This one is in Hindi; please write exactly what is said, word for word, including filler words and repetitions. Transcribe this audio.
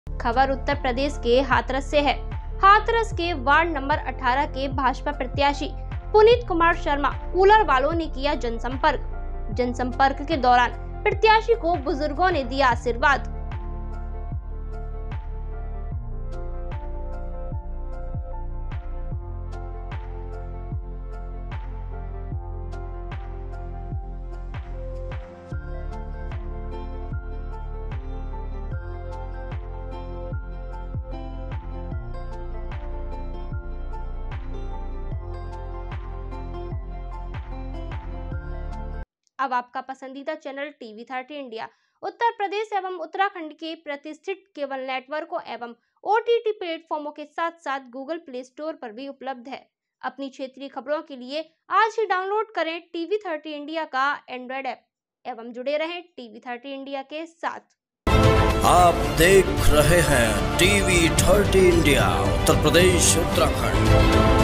खबर उत्तर प्रदेश के हाथरस से है। हाथरस के वार्ड नंबर अठारह के भाजपा प्रत्याशी पुनीत कुमार शर्मा कूलर वालों ने किया जनसंपर्क। जनसंपर्क के दौरान प्रत्याशी को बुजुर्गों ने दिया आशीर्वाद। अब आपका पसंदीदा channel TV thirty India Uttar Pradesh एवं उत्तराखंड के प्रतिष्ठित केबल नेटवर्कों एवं ओटीटी प्लेटफॉर्मों के साथ साथ गूगल प्ले स्टोर पर भी उपलब्ध है। अपनी क्षेत्रीय खबरों के लिए आज ही डाउनलोड करें टीवी थर्टी इंडिया का एंड्रॉइड ऐप एवं जुड़े रहें टीवी थर्टी इंडिया के साथ। आप देख रहे हैं TV thirty India Uttar Pradesh Uttarakhand.